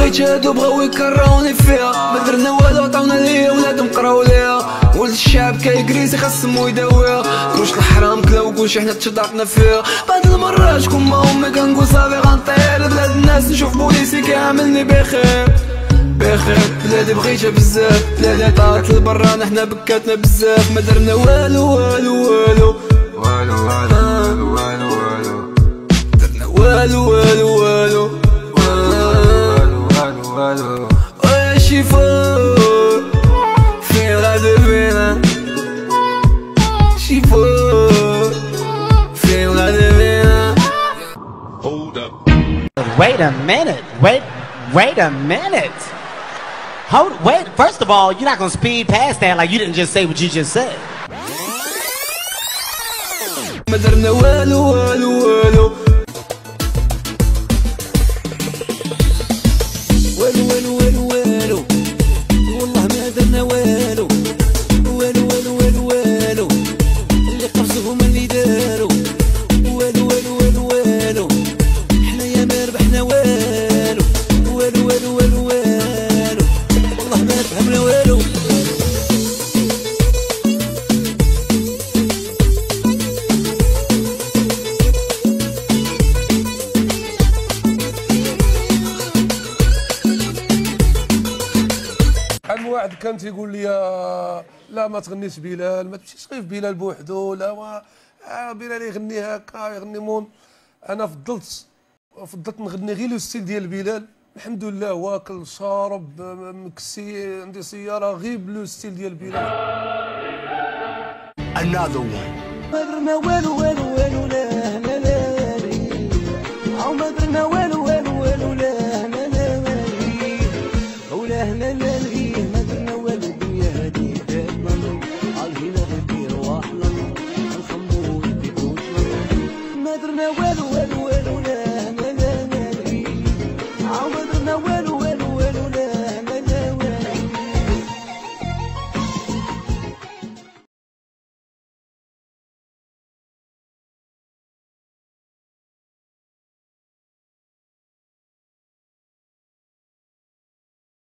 بغيت هادو بغاو يكرهوني فيها، ما درنا والو عطاونا ليا ولادهم قراو ليها. ولد الشعب كيكريسي خاصهم يداويها، كلش الحرام كلاو كلشي حنا تشدقنا فيها. بعض المرات كون ما امي كنقول صافي غنطير لبلاد الناس، نشوف بوليسي كيعاملني بخير بخير. بلادي بغيتها بزاف، بلادي طارت لبرا حنا بكاتنا بزاف. ما درنا والو والو والو والو والو والو والو، درنا والو والو والو والو والو والو. ويا شيفور فين غادي بينا، شيفور فين غادي بينا. Wait a minute. Wait a minute. Wait. First of all, you're not gonna speed past that like you didn't just say what you just said. ما درنا والو والو والو والو والو والو والو، والله ما درنا والو والو والو والو والو. اللي قفزوا هما اللي داروا والو والو والو والو. حنايا ما ربحنا والو والو والو والو والو، والله ما فهمنا والو. واحد كان تيقول لي لا ما تغنيش بلال، ما تمشيش غير في بلال بوحدو، لا ما بلال يغني هكا يغني مون. انا فضلت نغني غير لو ستيل ديال بلال. الحمد لله واكل شارب مكسي، عندي سياره غير بلو ستيل ديال بلال. Another one. ما درنا والو والو والو لا لا لا، ما درنا